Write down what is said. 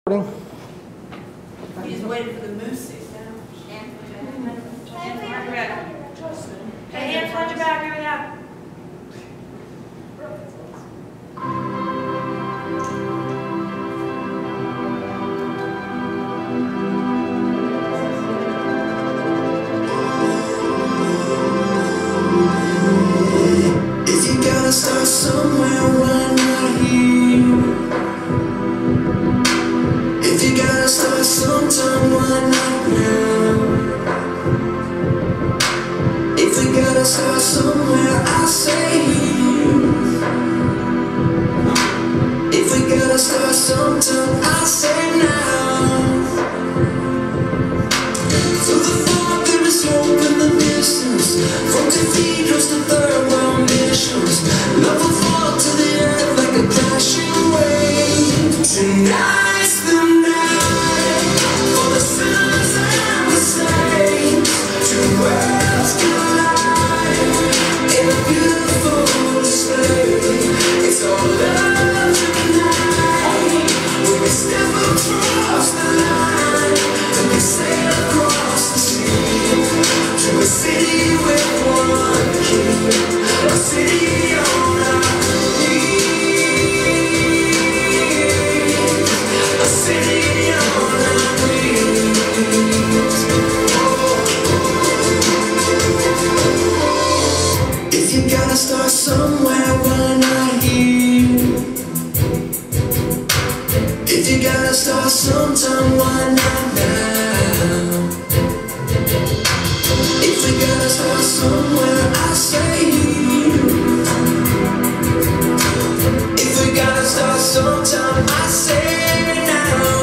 He's waiting for the moose. Hey, hands on your back, hurry up. If you gotta start somewhere, why not here? If you gotta start sometime, why not now? If we gotta start somewhere, I say here. If we gotta start sometime, I say now. Through the fog there is hope in the distance. From cathedrals to third world missions, love will fall to the earth like a crashing wave. Tonight's the night for the sinners and the saints. Two worlds collide in a beautiful display. It's all love tonight. When we step across the line and we sail across the sea to a city with one king, a city on our knees, a city on our knees. If you gotta start somewhere, why not here? If you gotta start sometime, why not now? If we gotta start somewhere, I say here. If we gotta start sometime, I say now.